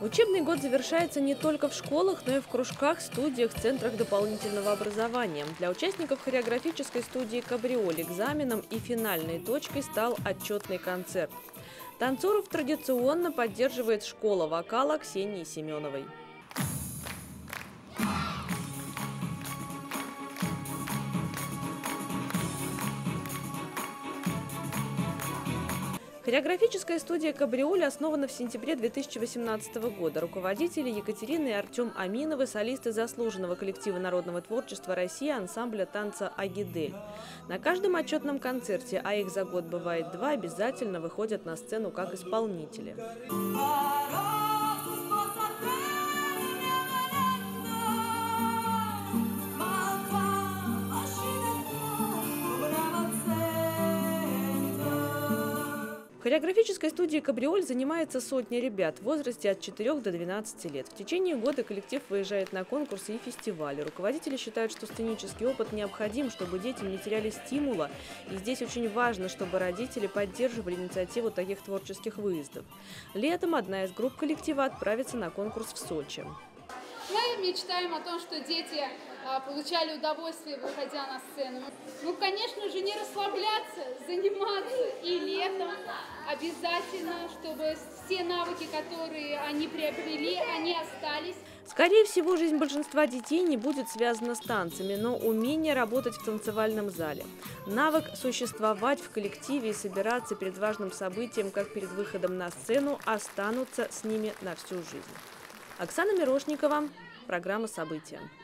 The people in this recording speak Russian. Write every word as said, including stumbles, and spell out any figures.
Учебный год завершается не только в школах, но и в кружках, студиях, центрах дополнительного образования. Для участников хореографической студии «Кабриоль» экзаменом и финальной точкой стал отчетный концерт. Танцоров традиционно поддерживает школа вокала Ксении Семеновой. Хореографическая студия «Кабриоль» основана в сентябре две тысячи восемнадцатого года. Руководители Екатерина и Артем Аминовы, солисты заслуженного коллектива народного творчества России ансамбля танца «Агидель». На каждом отчетном концерте, а их за год бывает два, обязательно выходят на сцену как исполнители. В хореографической студии «Кабриоль» занимается сотня ребят в возрасте от четырёх до двенадцати лет. В течение года коллектив выезжает на конкурсы и фестивали. Руководители считают, что сценический опыт необходим, чтобы дети не теряли стимула. И здесь очень важно, чтобы родители поддерживали инициативу таких творческих выездов. Летом одна из групп коллектива отправится на конкурс в Сочи. Мы мечтаем о том, что дети а, получали удовольствие, выходя на сцену. Ну, конечно же, не расслабляться, заниматься и летом обязательно, чтобы все навыки, которые они приобрели, они остались. Скорее всего, жизнь большинства детей не будет связана с танцами, но умение работать в танцевальном зале, навык существовать в коллективе и собираться перед важным событием, как перед выходом на сцену, останутся с ними на всю жизнь. Оксана Мирошникова, программа «События».